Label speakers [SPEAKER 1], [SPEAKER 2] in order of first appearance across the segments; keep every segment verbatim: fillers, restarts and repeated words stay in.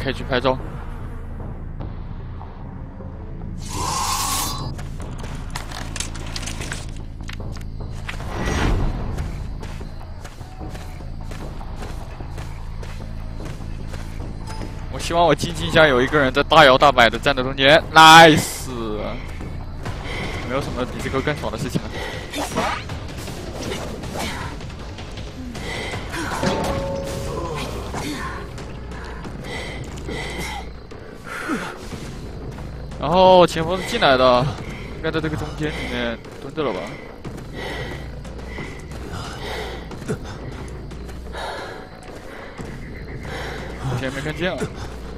[SPEAKER 1] 可以去拍照。我希望我静静下有一个人在大摇大摆的站在中间 ，nice。没有什么比这个更爽的事情了。 然后前锋是进来的，应该在这个中间里面蹲着了吧？前没看见啊！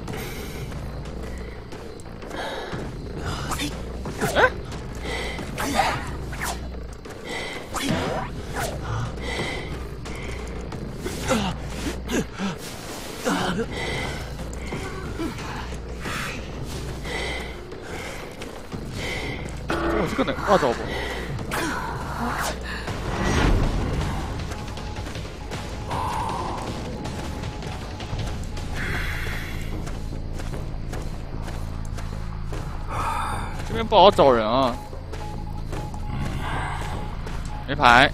[SPEAKER 1] 哎！我这个能挂着不？这边不好找人啊，没牌。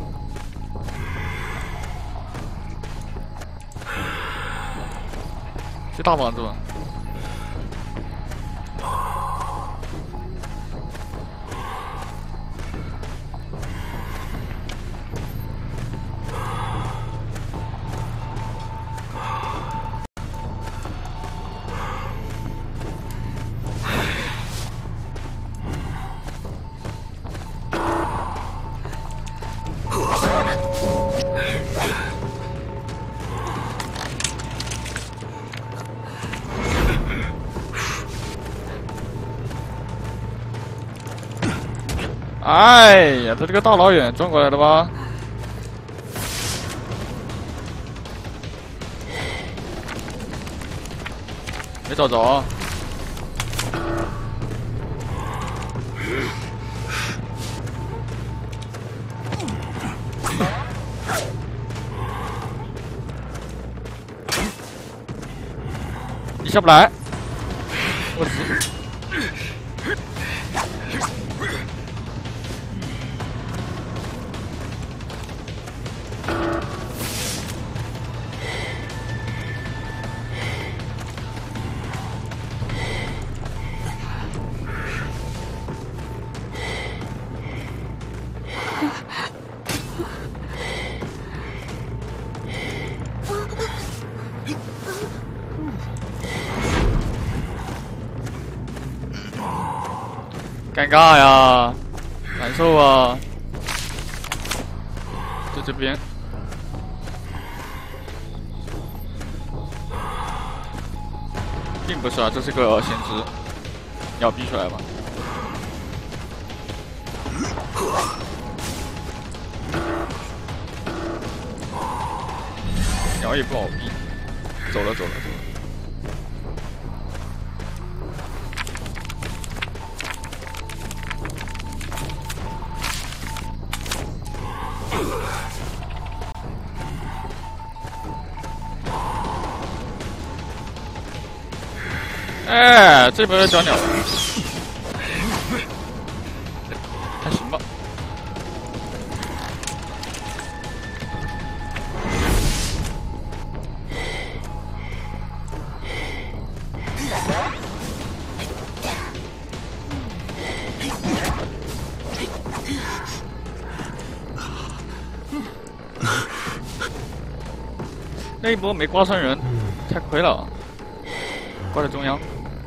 [SPEAKER 1] 去大房子吧。 哎呀，他这个大老远转过来的吧？没找着。你下不来，我死。 尴尬呀，难受啊！在这边，并不是啊，这是个先知，你要逼出来吧？鸟也不好逼，走了走了走了。 哎，这边小鸟，还行吧。那一波没刮伤人，太亏了，挂在中央。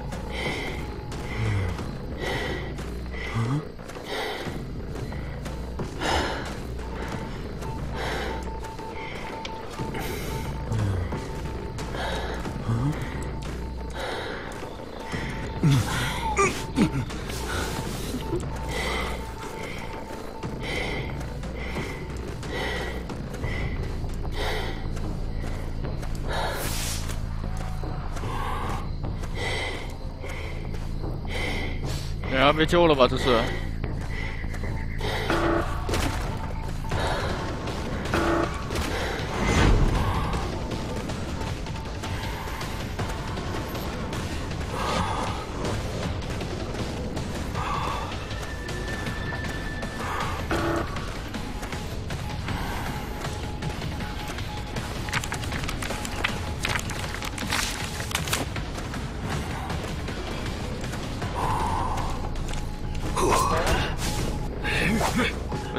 [SPEAKER 1] 人要被救了吧？这是。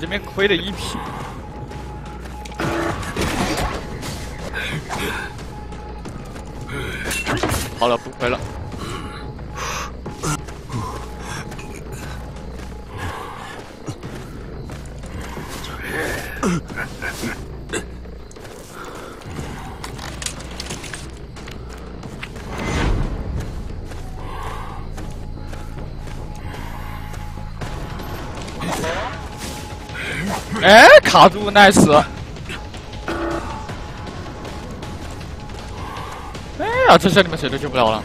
[SPEAKER 1] 这边亏了一批。好了，不亏了。哎，卡住 ，nice。哎呀，这下你们谁都救不了了。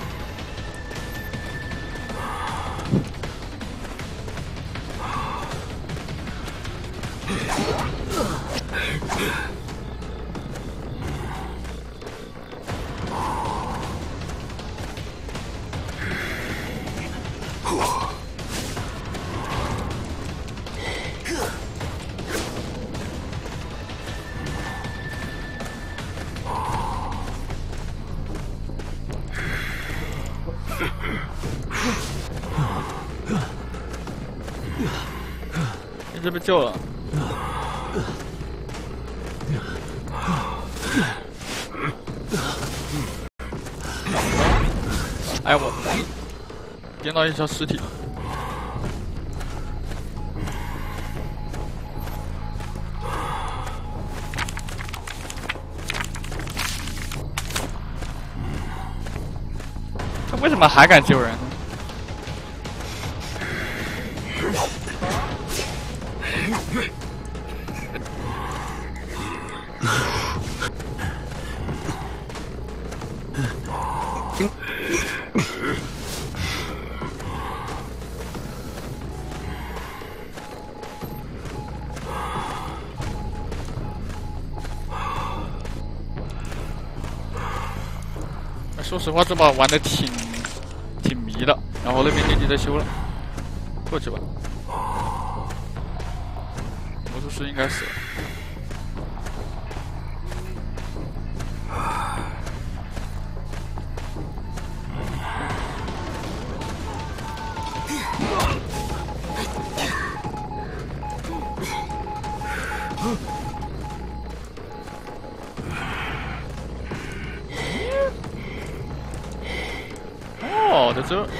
[SPEAKER 1] 你这被救了。哎我，颠到一条尸体。他为什么还敢救人呢？说实话，这把玩的挺挺迷的，然后那边电机在修了，过去吧。魔术师应该死了。哦，在这。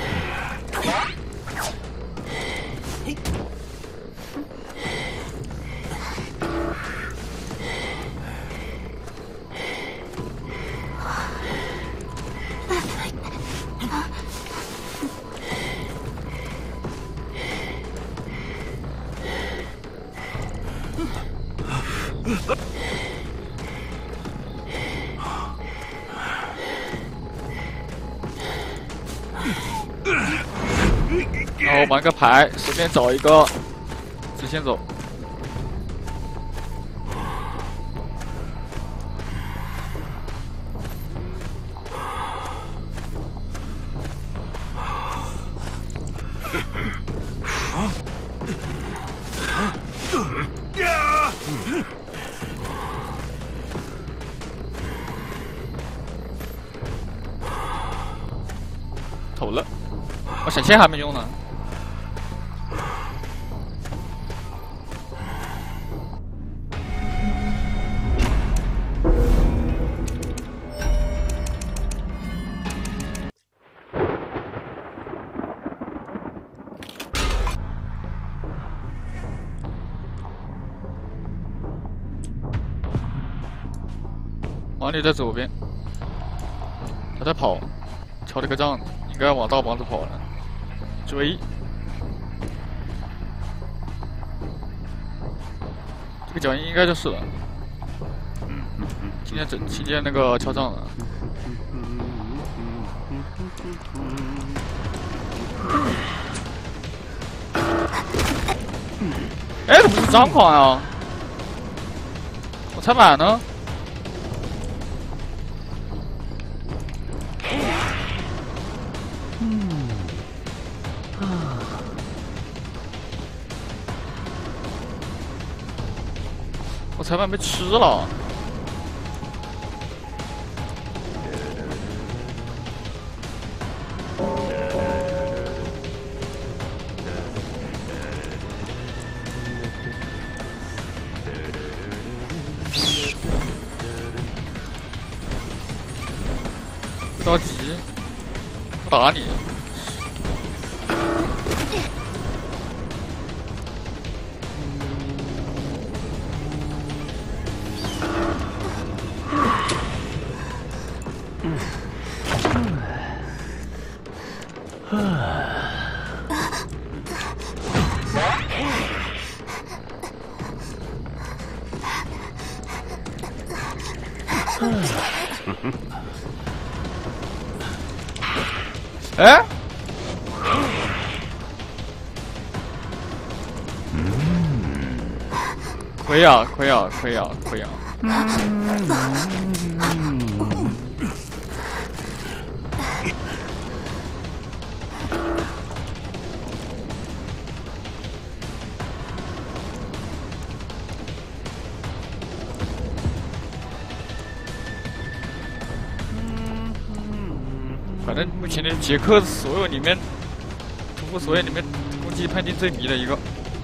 [SPEAKER 1] 然后玩个牌，随便找一个，直线走。投了，我闪现还没用呢。王里在左边，他在跑，敲了个杖，应该往大房子跑了。追，这个脚印应该就是了。今天整听见那个敲杖了。哎，怎么是张狂啊？我踩板呢？我裁判被吃了。 不着急，不打你。哎，可以啊，可以啊，可以啊，可以啊。反正目前的杰克是所有里面，屠夫所有里面攻击判定最低的一个。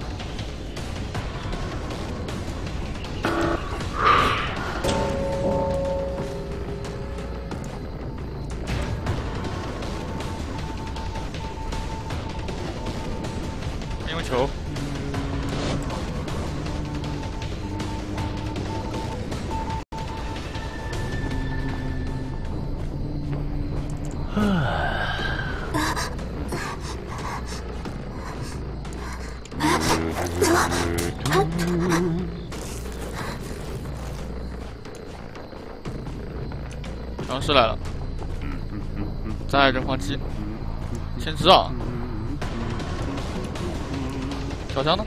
[SPEAKER 1] 没有球。强势来了，再人皇机，先知啊，小枪呢？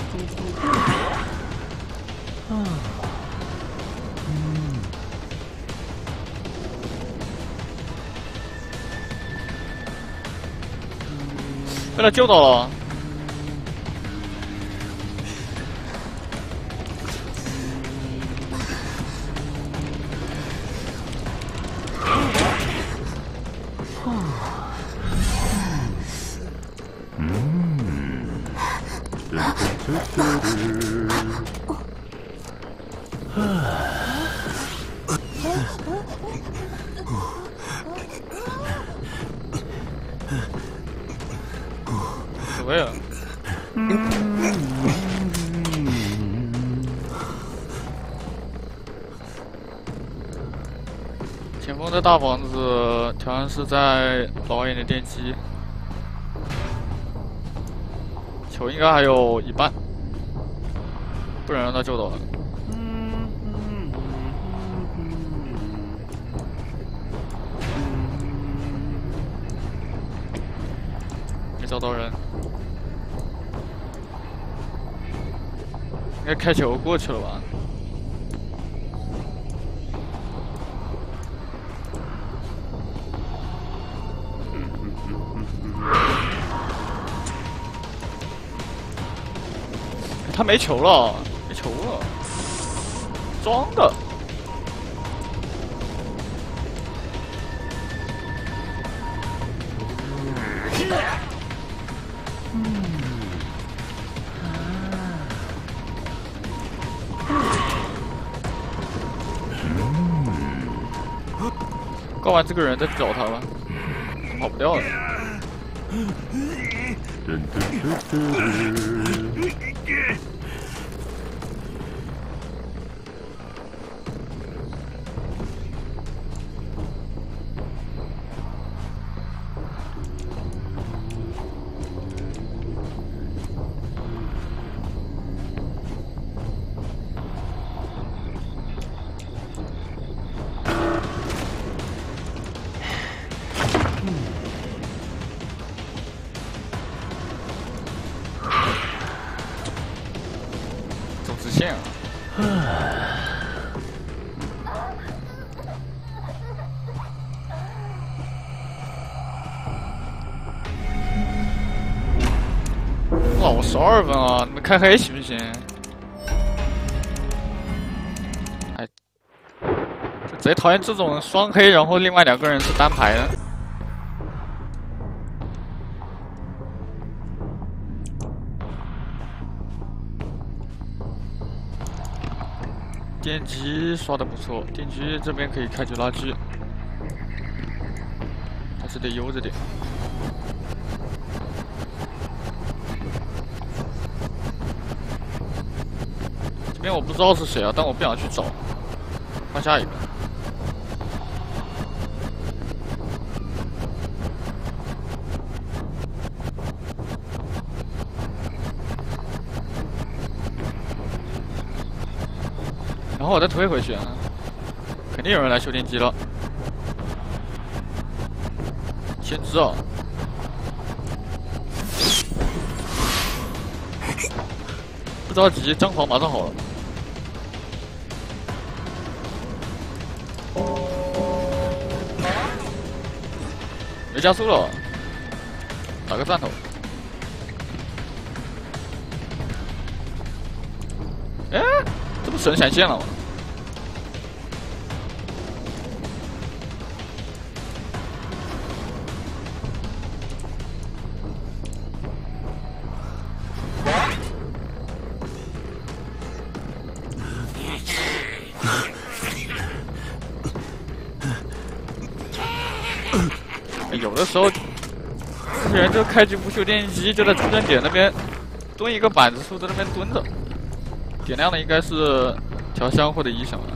[SPEAKER 1] 被他救到了。对呀。前锋的大房子好像是在老远的电机，球应该还有一半，不能让他救到了。没找到人。 应该开球过去了吧？他没球了，没球了，装的。告完这个人再去找他吧，跑不掉了。走直线啊！哇，我十二分啊！你们开黑行不行？哎，就贼讨厌这种双黑，然后另外两个人是单排的。 电机刷的不错，电机这边可以开局垃圾。 是得悠着点。这边我不知道是谁啊，但我不想去找。换下一个。然后我再推回去啊，肯定有人来修电机了。先知啊！不着急，张狂马上好了。没加速了，打个赞头。哎，这不神闪现了吗？有的时候，这些人就开局不修电机，就在中间点那边蹲一个板子树，在那边蹲着。点亮的应该是调香或者医生了。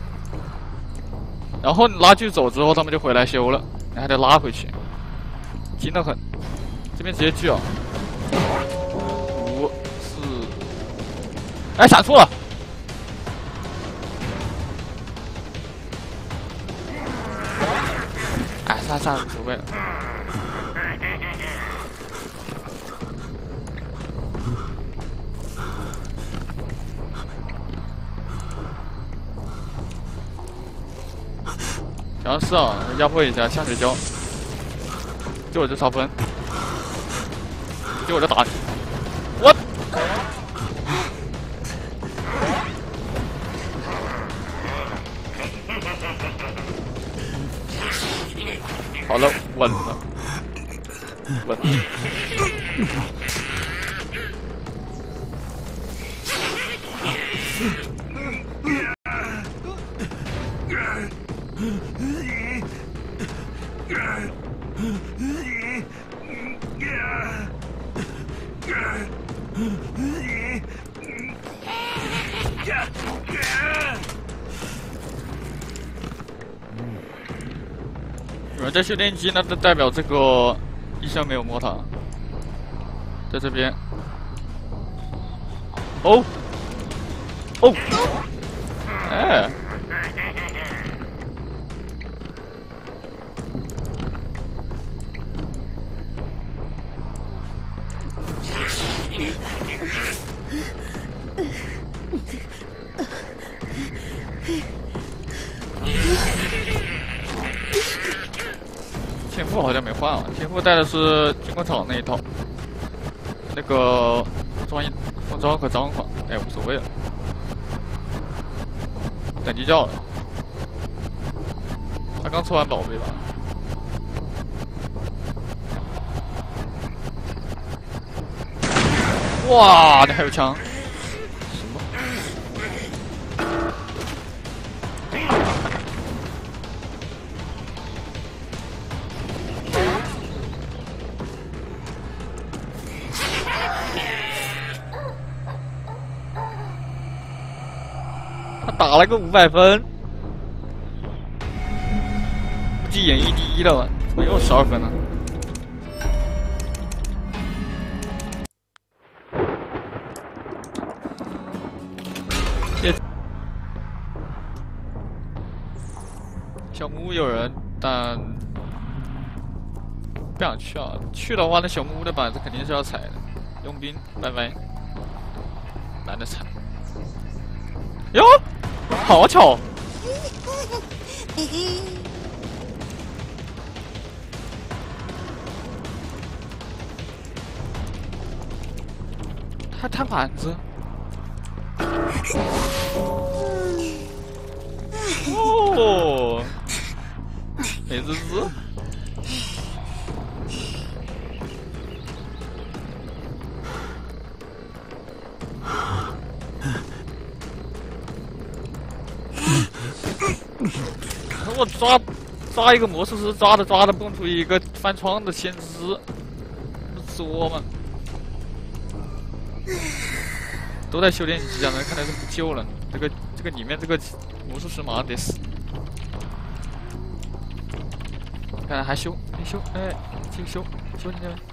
[SPEAKER 1] 然后你拉锯走之后，他们就回来修了，你还得拉回去，精得很。这边直接锯啊！五四，哎，闪错了！哎，算算无所谓了。尝试啊，压迫一下下水胶，就我这超分，就我这打你，我，好了，稳了，稳。有人在修电机，那就代表这个医生没有摸他，在这边。哦，哦，哎。天赋好像没换啊，天赋带的是军工厂那一套，那个装一封装和张狂，哎，无所谓了，等级叫了，他刚抽完宝贝吧？哇，你还有枪？什么？他打了个五百分，估计演绎第一了吧？怎么又十二分了？小木屋有人，但不想去啊！去的话，那小木屋的板子肯定是要踩的。佣兵，拜拜，懒得踩。哟，好巧！他摊板子。哦，美滋滋。我抓抓一个魔术师，抓着抓着蹦出一个翻窗的先知，不作吗？都在修炼级啊，那看来是不救了。这个这个里面这个魔术师马上得死。看来还修还修，哎，继续修修进去了。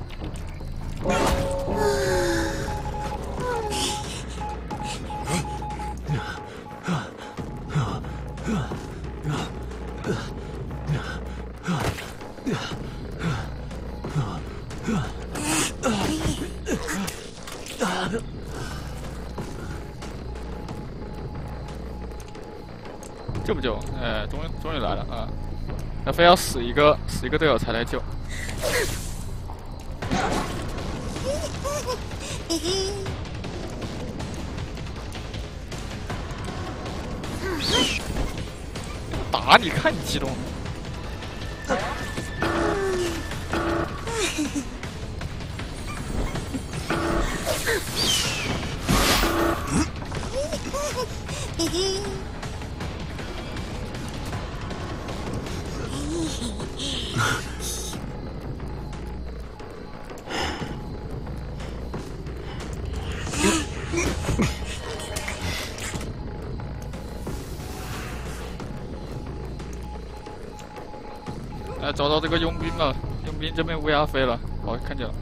[SPEAKER 1] 救不救？哎，终于终于来了啊！那非要死一个死一个队友才来救。打你看你激动。哎，找到这个佣兵了，佣兵这边乌鸦飞了，好，看见了。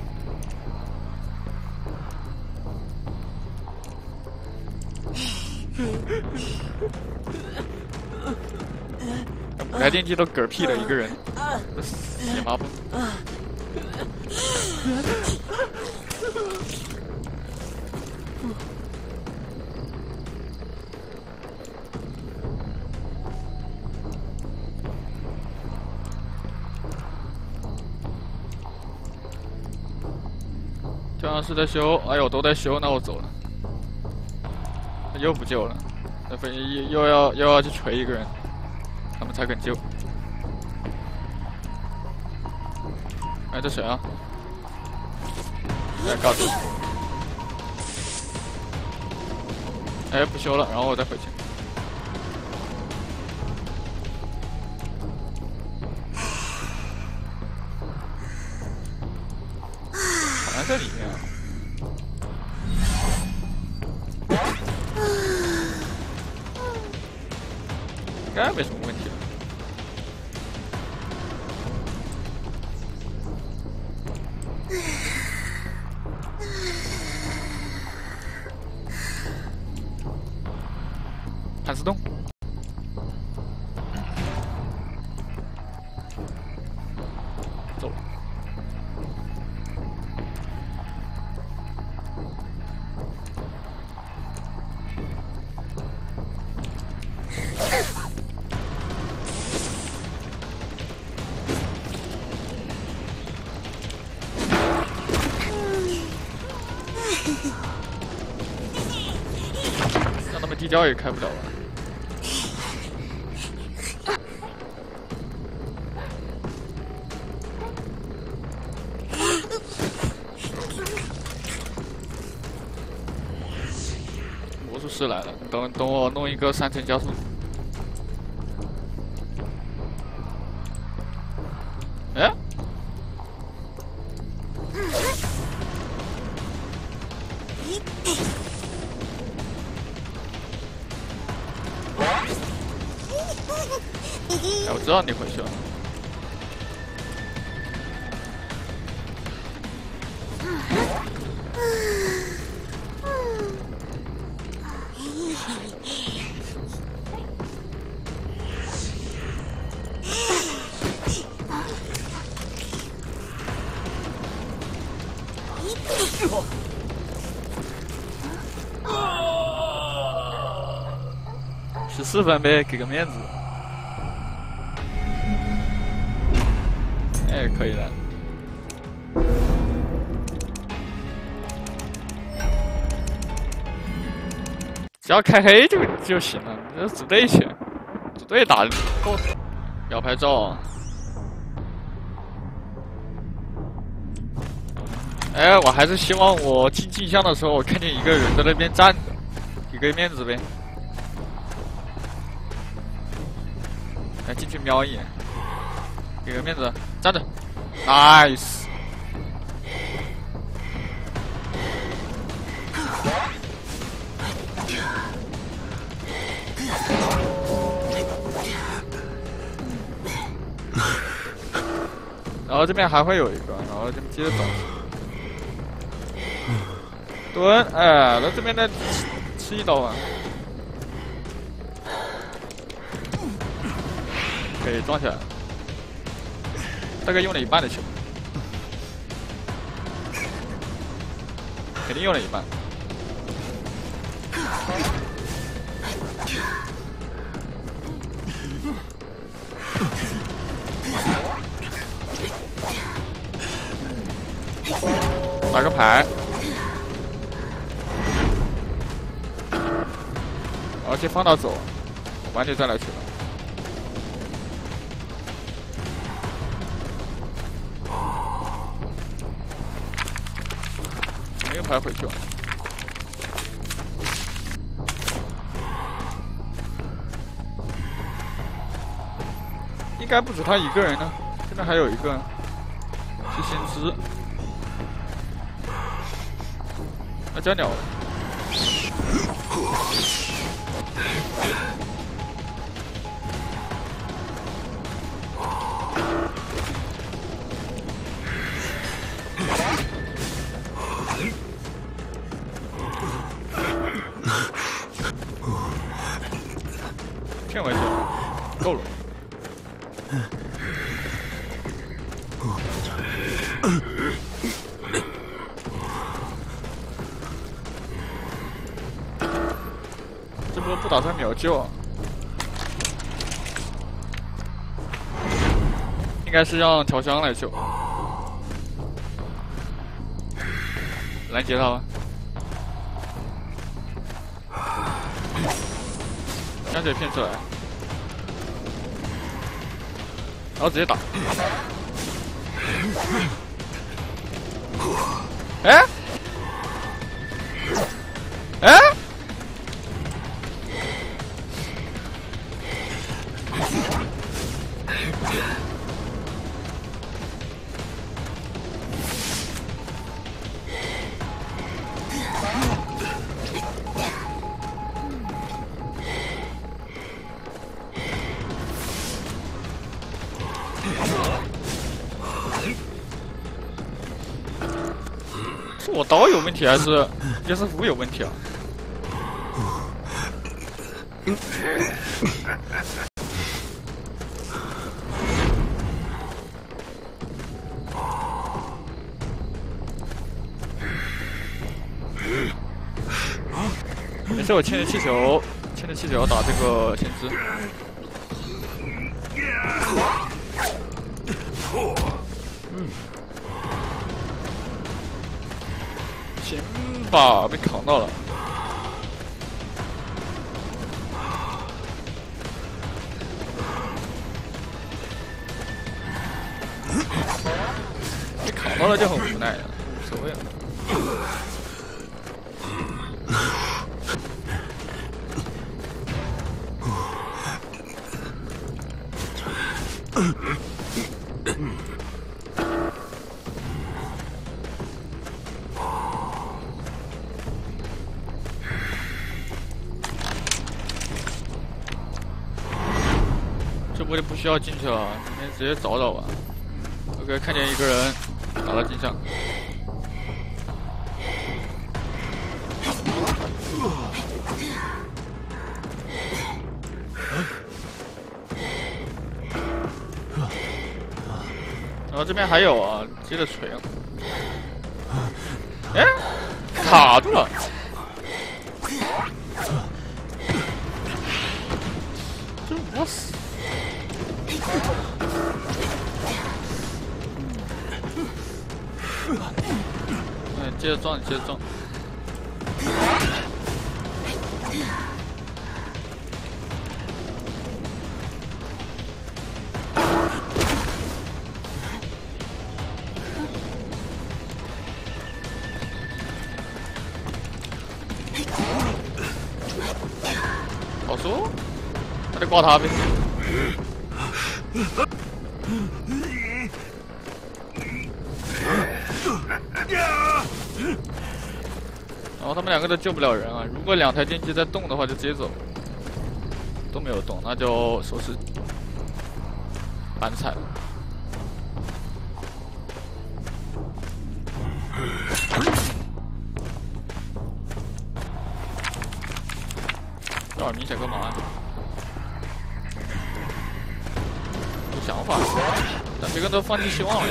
[SPEAKER 1] 不开电梯都嗝屁了一个人，野马步。这样是在修，哎呦，都在修，那我走了。又不救了，那非又又要又要去锤一个人，他们才肯救。哎，这谁啊？哎，告诉哎，不修了，然后我再回去。好像在里面啊。应该没什么问题了。盘丝洞。走了。让他们地窖也开不了了。魔术师来了，等等我弄一个三层加速。哎？哎，我知道你回去了。十四分呗，给个面子。哎，可以的。只要开黑就就行了，这组队去，组队打够。要拍照。哎，我还是希望我进镜像的时候，我看见一个人在那边站着，给个面子呗。来进去瞄一眼。 给个面子，站着 ，nice。然后这边还会有一个，然后这边接着走。蹲，哎，那这边再吃一刀啊！可以撞起来了，大概用了一半的球，肯定用了一半。打个牌，然后先放他走，晚点再来取了。没有牌回去了。应该不止他一个人呢，这边还有一个是先知。 那加鸟了，骗回去，够了。这波不打算秒救啊？应该是让调香来救，拦截他吧。香姐骗出来，然后直接打。哎，哎。 是我刀有问题还是叶师傅有问题啊？没事，我牵着气球，牵着气球打这个先知。嗯。 行吧，被扛到了。被扛到了就很无奈了，无所谓了。这波就不需要进去了，今天直接找找吧。OK， 看见一个人打到地上。然后这边还有啊，接着锤啊！哎，卡住了。 这我死！嗯，接着撞，接着撞。好说，那就挂他呗。 然后他们两个都救不了人啊！如果两台电机在动的话，就直接走。都没有动，那就说是反踩了。这耳明显干嘛？有想法，但这个都放弃希望了。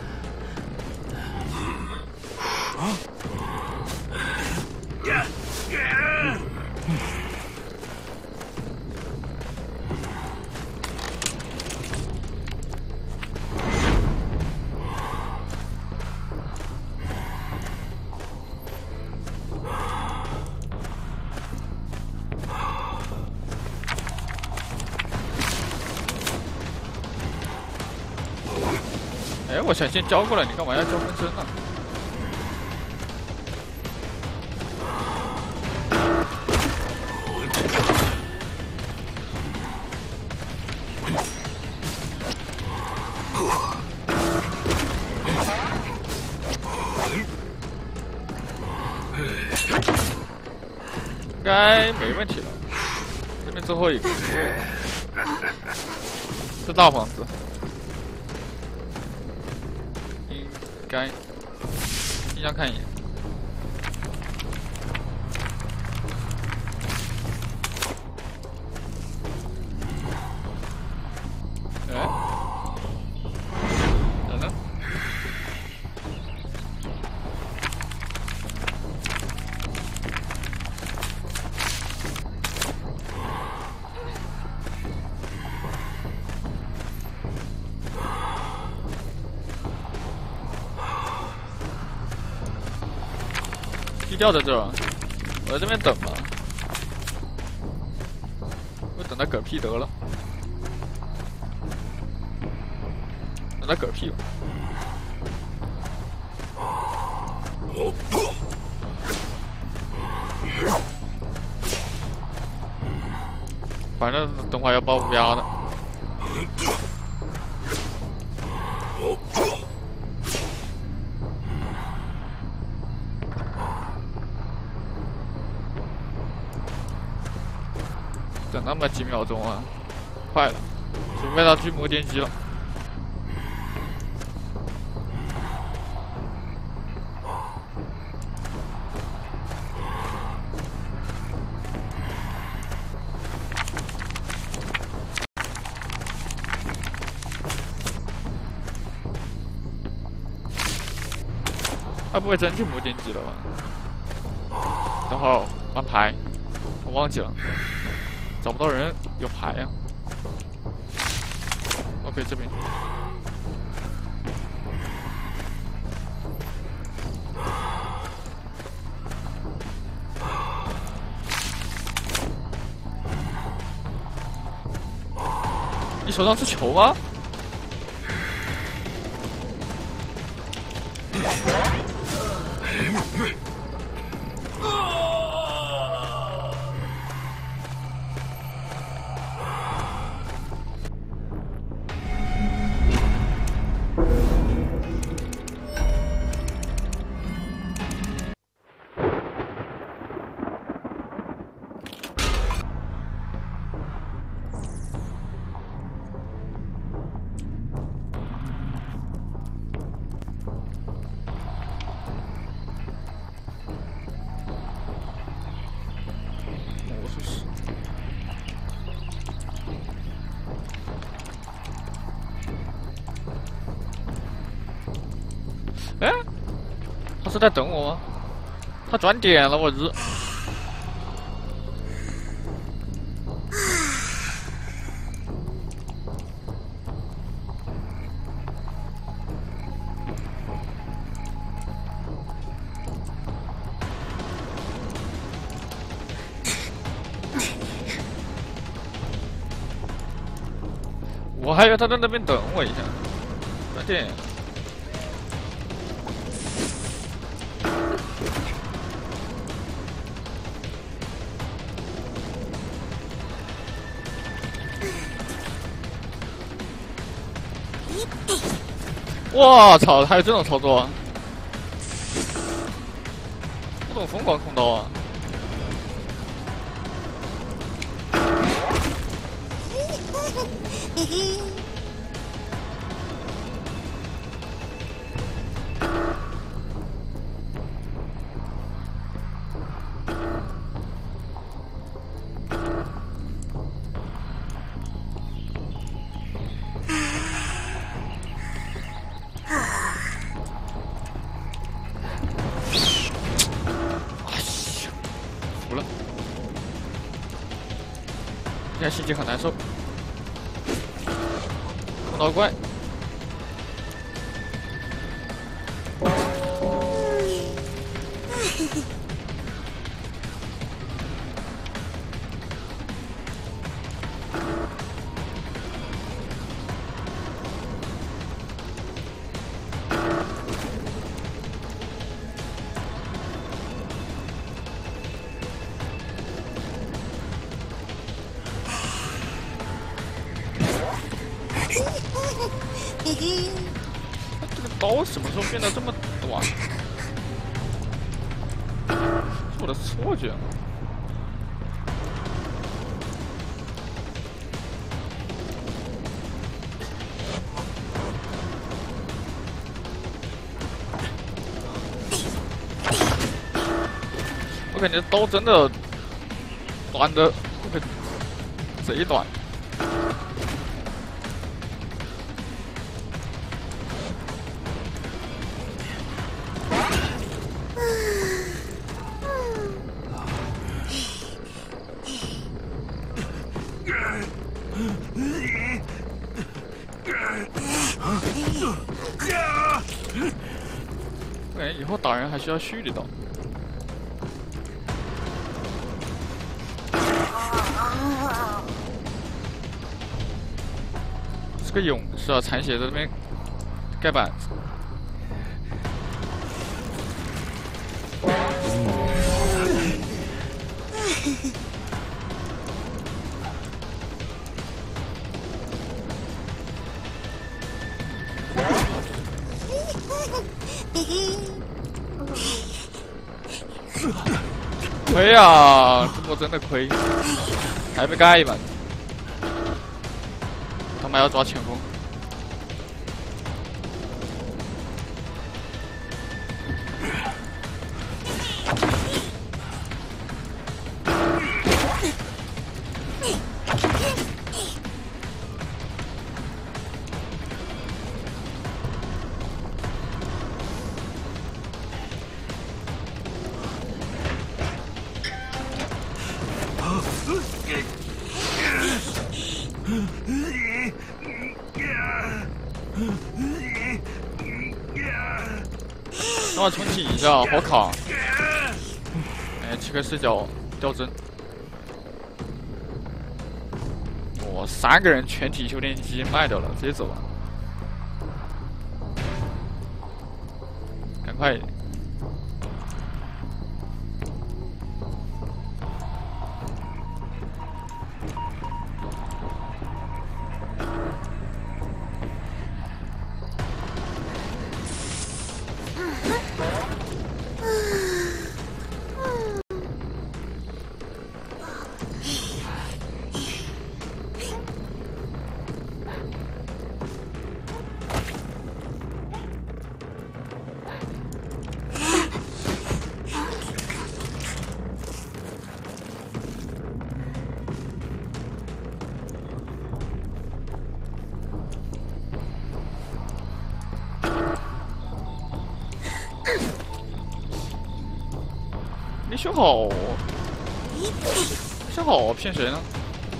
[SPEAKER 1] 哎，我想先交过来，你干嘛要交分身呢？应该没问题了。这边最后一个是大房子。 该，你想看一眼。哎，等等。低调在这儿，我在这边等吧。我等他嗝屁得了，等他嗝屁吧。反正等会儿要包乌鸦的。 等那么几秒钟啊，快了，准备到巨魔电机了。他不会真巨魔电机了吧？等会儿安排，我忘记了。 找不到人，有牌呀、啊。OK， 这边。你手上是球吗？哎，他是在等我吗？他转点了，我日！我还以为他在那边等我一下，转点。 我操！还有这种操作？ 主动疯狂控刀啊！
[SPEAKER 2] 嘿嘿。
[SPEAKER 1] 现在心情很难受，碰到怪，
[SPEAKER 2] 嘿嘿，
[SPEAKER 1] 这个刀什么时候变得这么短？是我的错觉。我感觉刀真的短的，这个贼短。我感觉以后打人还需要蓄力刀。是个勇士啊，残血在这边盖板子。亏啊！这波真的亏，还被盖一板。他妈要抓前锋。让我重启一下，好卡！哎，切个视角掉帧。我、哦、三个人全体修炼机卖掉了，直接走了。赶快一点！没修好，修好骗谁呢？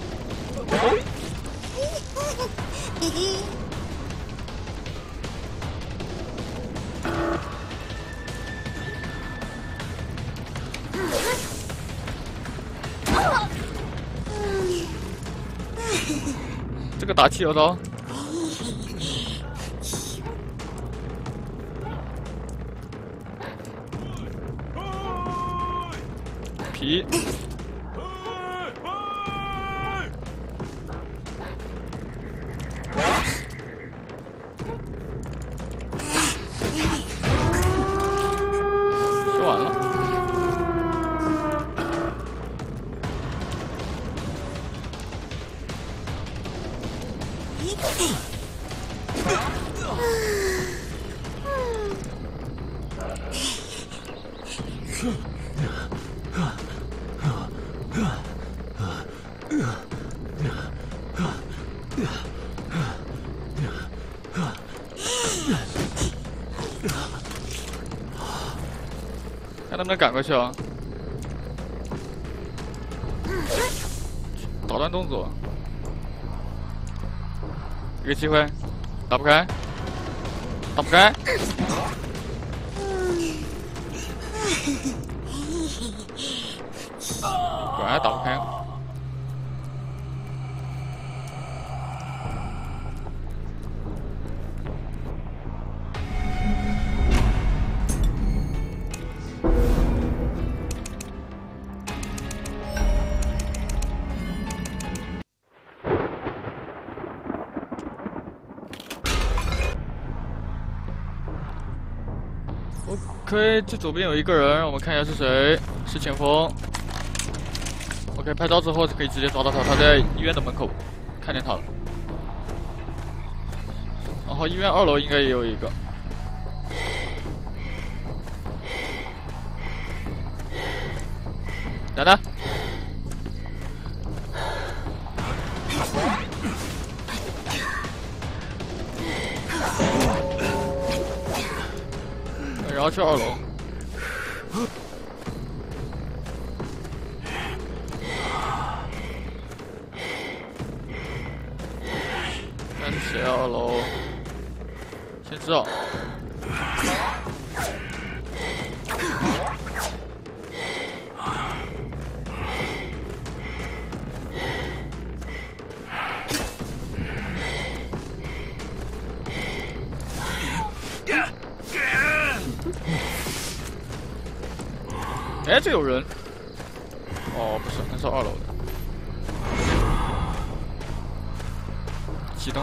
[SPEAKER 1] 这个打汽油刀。皮，说完了。 看能不能赶过去啊！打断动作，一个机会，打不开，打不开。果然打不开。 OK， 这左边有一个人，我们看一下是谁，是前锋。OK， 拍照之后就可以直接抓到他，他在医院的门口，看见他了。然后医院二楼应该也有一个。等等。然后去二楼。看是谁二楼？先知道。哎，这有人。哦，不是，那是二楼的。启动。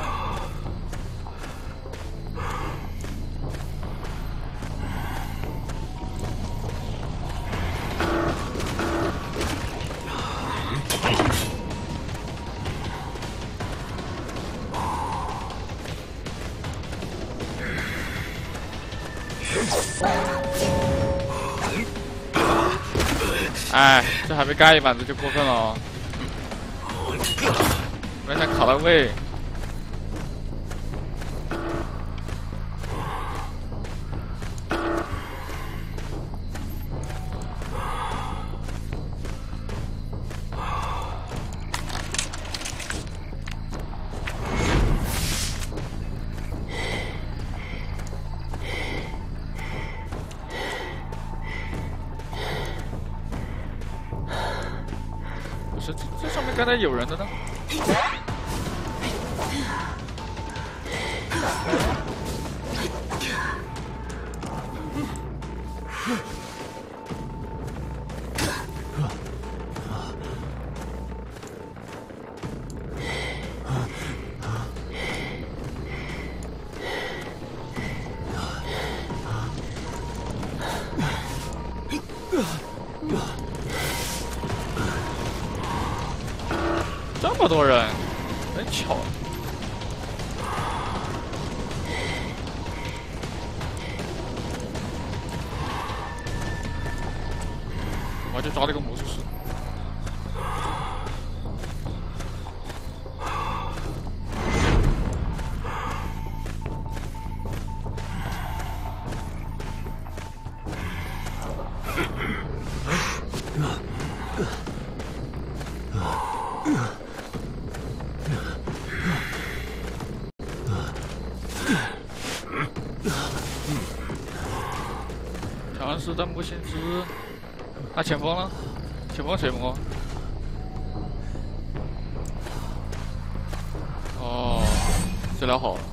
[SPEAKER 1] 哎，这还没盖一板子就过分了哦！没想卡到位。这这上面刚才有人的呢。这么多人，真巧。我就抓了个魔术师。强势弹幕先知，那前锋呢？前锋谁摸？哦，治疗好了。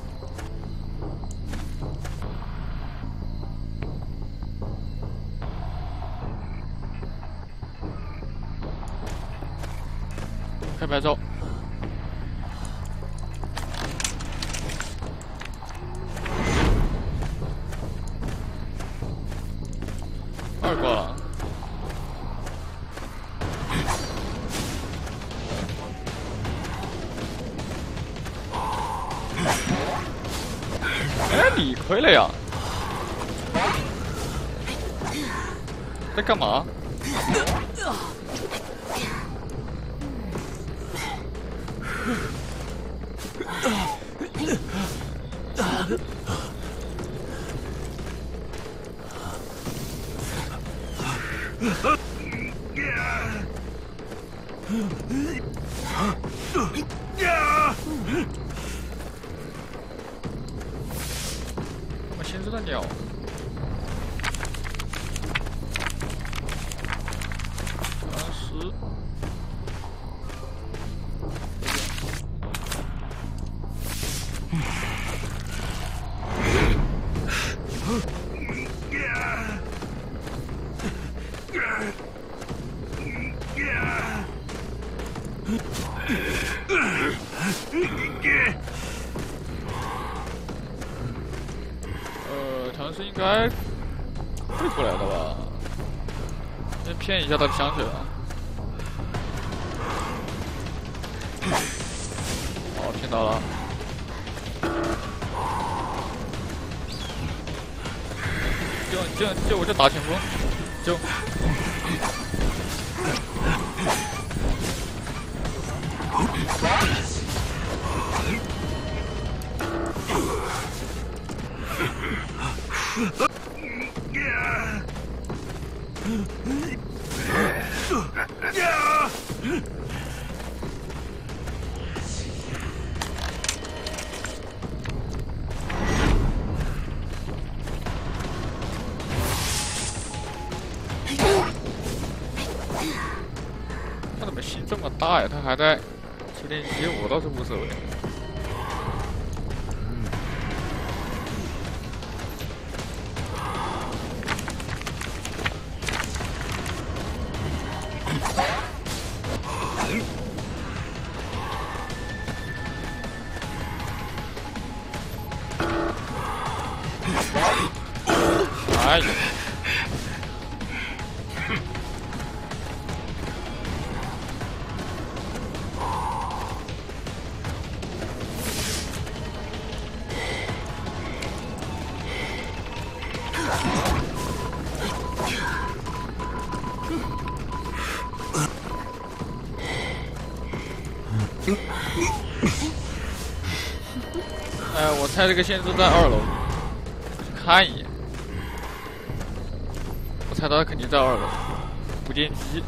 [SPEAKER 1] 开拍照。二挂了。哎，理亏了呀！ 在干嘛？我新知的鸟。 呃，唐诗应该会过来的吧？先骗一下他的香水吧。哦，骗到了。救救救！我这打前锋，救！他怎么心这么大呀？他还在修炼机，我倒是无所谓。哎呀！ 哎，我猜这个限制在二楼，去看一眼。我猜他肯定在二楼，补电机。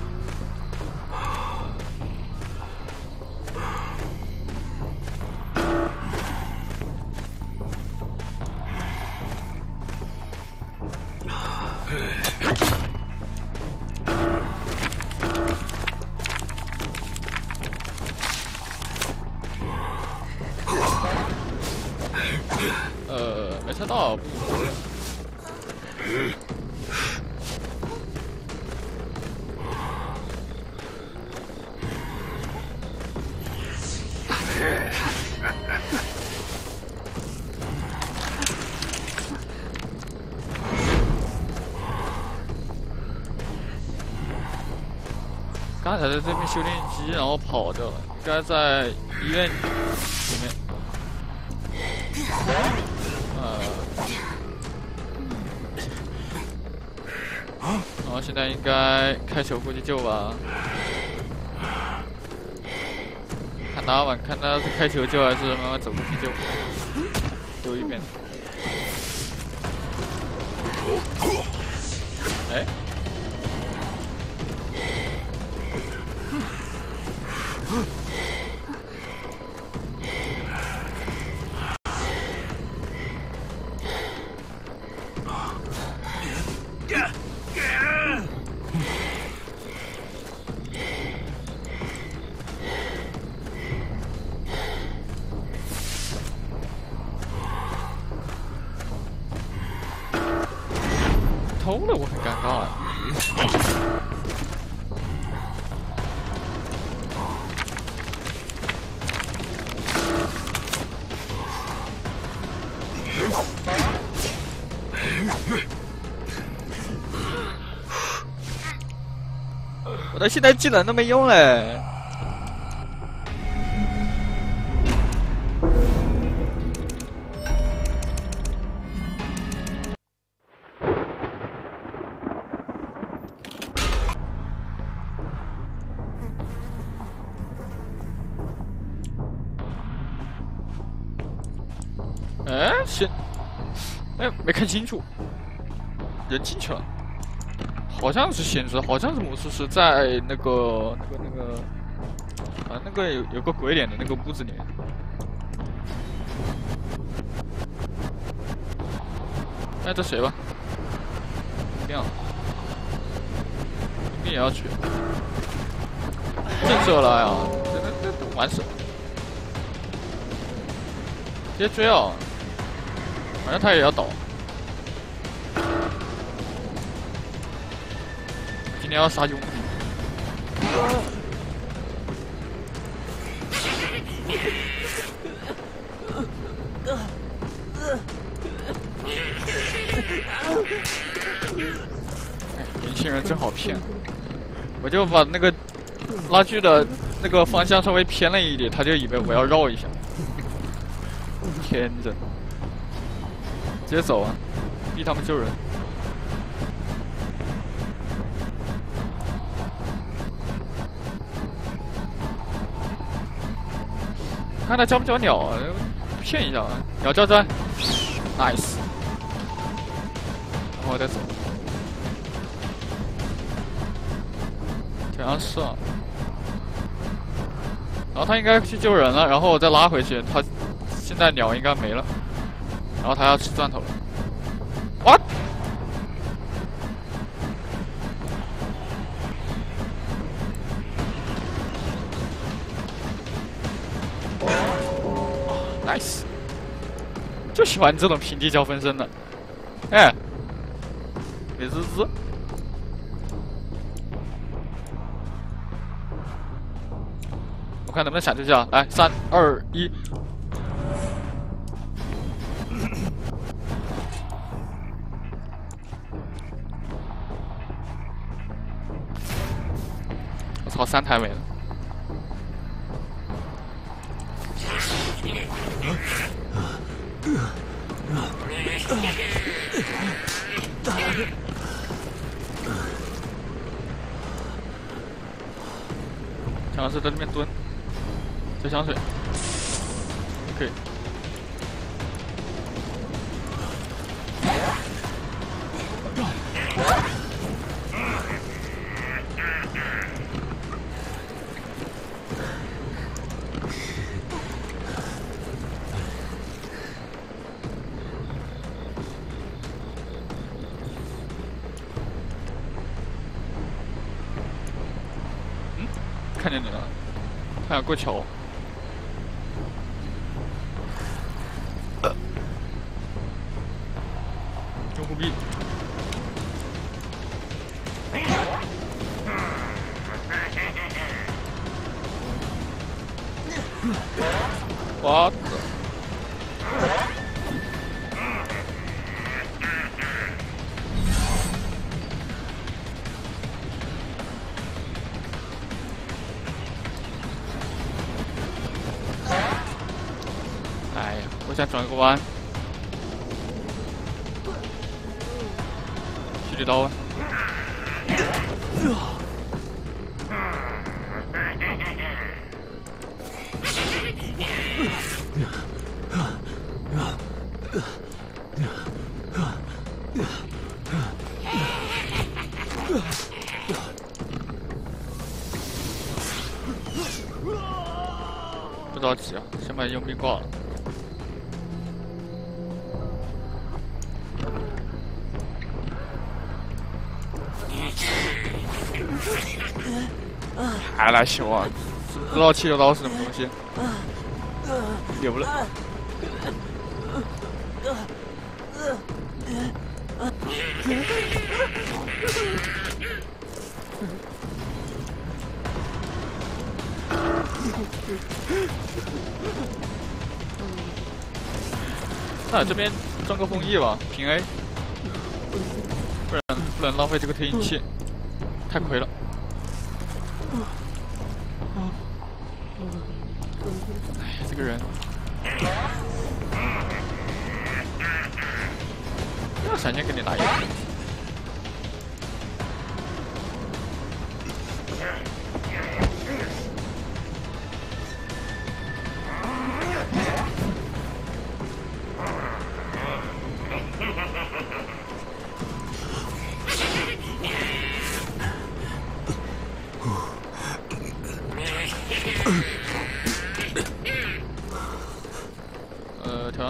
[SPEAKER 1] 呃，没猜到。刚才在这边修炼机，然后跑掉了，应该在医院里面。呃，然后现在应该开球过去救吧。看哪晚，看他是开球救还是慢慢走过去救。丢一遍。哎。 偷了，我很尴尬啊。我的现在技能都没用嘞。 先，哎，没看清楚，人进去了，好像是先知，好像是魔术师在那个那个那个，啊，那个有有个鬼脸的那个屋子里面。哎，这谁吧？这样，你也要去？震慑了呀！这这这完事，直接追啊！好像他也要倒。今天要杀兄弟。年轻人真好骗，我就把那个拉锯的那个方向稍微偏了一点，他就以为我要绕一下。天真，直接走啊，逼他们救人。看他交不交鸟啊？骗一下啊！鸟交战 ，nice。然后我再走。好像是啊。然后他应该去救人了，然后我再拉回去。他现在鸟应该没了，然后他要吃钻头了。What？ Nice， 就喜欢这种平地交分身的。哎，美滋滋。我看能不能闪退下。来，三二一。我操，三台没了。强势在这边蹲，接香水，可以。看见你了，他想过桥。呃、用户币。What？ 哎呀，我想转个弯，狙击刀啊！不着急啊，先把佣兵挂了。还来修啊？不知道气球刀是什么东西？有了。那这边装个风翼吧，平 A， 不然不能浪费这个推进器，太亏了。哎，这个人，要闪现给你来一个。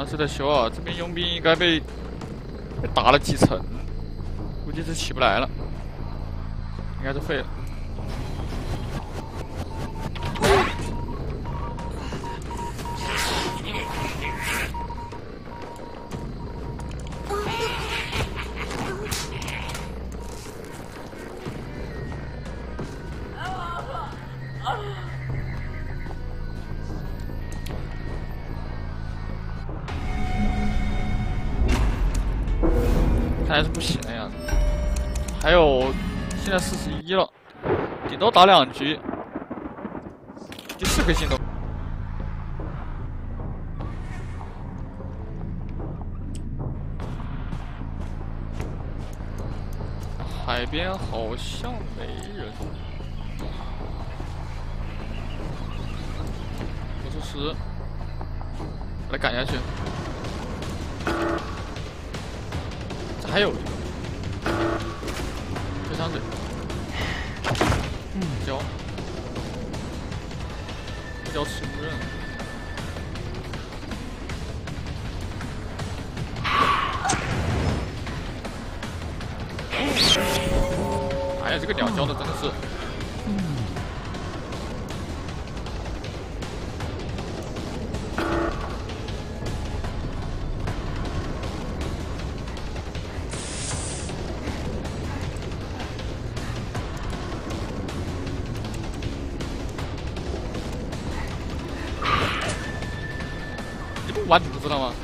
[SPEAKER 1] 啊，是在修啊，这边佣兵应该被被打了几层，估计是起不来了，应该是废了。看来是不行的样子。还有，现在四十一了，顶多打两局。第四颗星都。海边好像没人。魔术师，来赶下去。这还有一个，这张嘴，交，交吃不认。哎呀，这个鸟交的真的是。完犊子了吗？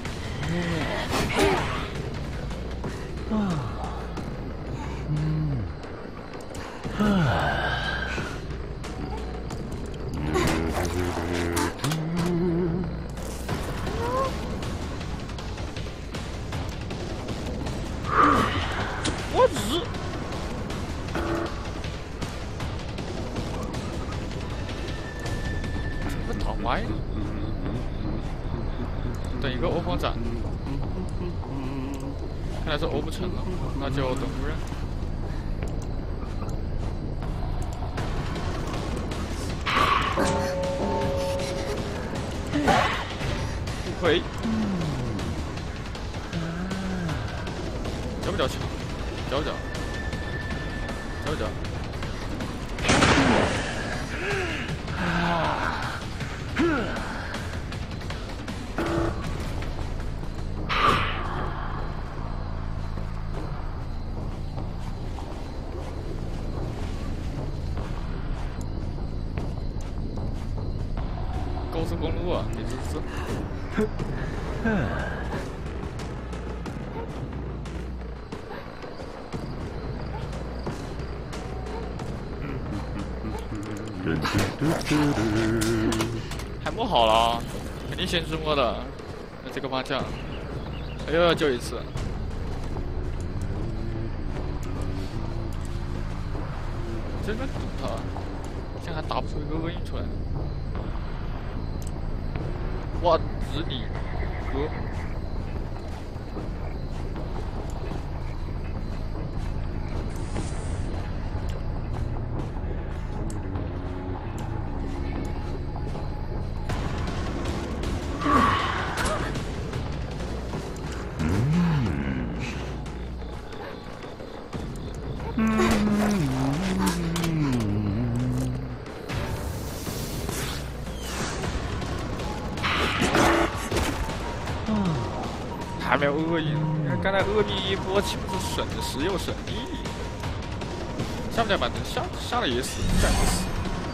[SPEAKER 1] 我日！这个打歪了。等一个欧方斩，看来是欧不成了，那就等无人。不亏，交不交枪？交不交？交不交？高速公路啊，你这是？还摸好了，肯定先知摸的。那这个方向，哎呦，就一次。真的堵他，现在还打不出一个厄运出来。我日你哥！还没有厄运，刚才厄运一波岂不是省时又省力？下不下板正下下了也死，下也死。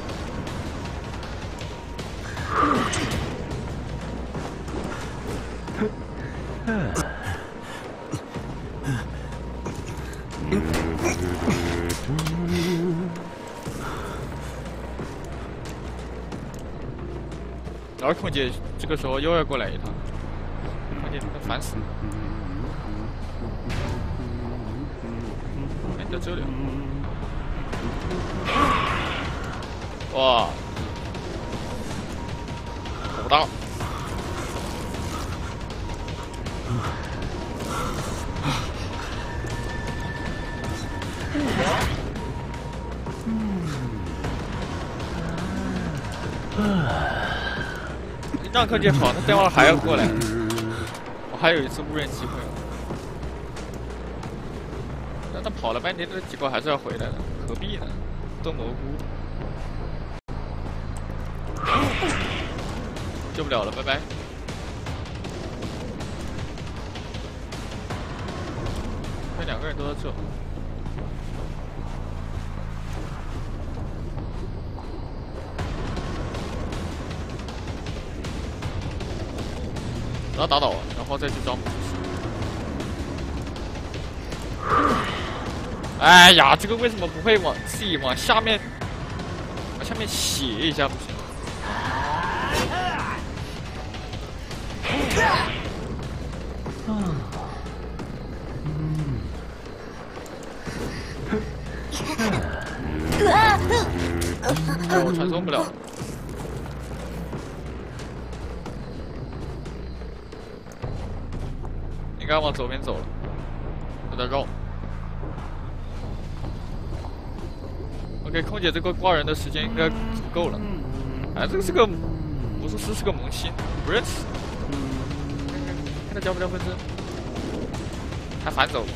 [SPEAKER 1] 然后空姐这个时候又要过来一趟，空姐烦死了。哎，在这里。哇，好大！让空姐跑，他待会儿还要过来。 还有一次无人机会，但他跑了半天，这结果还是要回来的，何必呢？炖蘑菇，救不了了，拜拜。那两个人都在这。 把他打倒，然后再去招母狮。哎呀，这个为什么不会往自己往下面，往下面斜一下不行？哦，我传送不了。 应该往左边走了，有点绕。OK， 空姐这个挂人的时间应该足够了。哎，这个是个魔术师，是个萌新，不认识。看看看他交不交分身？他反走。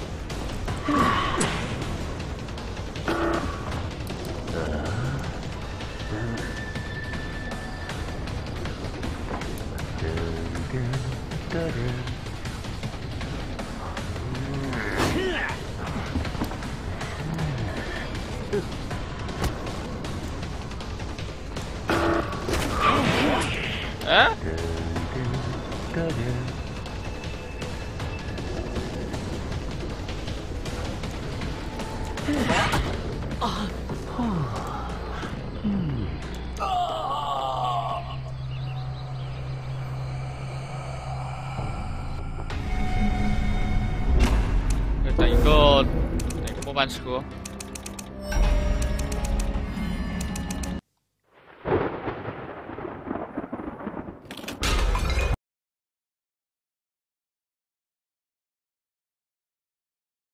[SPEAKER 1] 哎？啊！嗯啊！等一个，等一个末班车。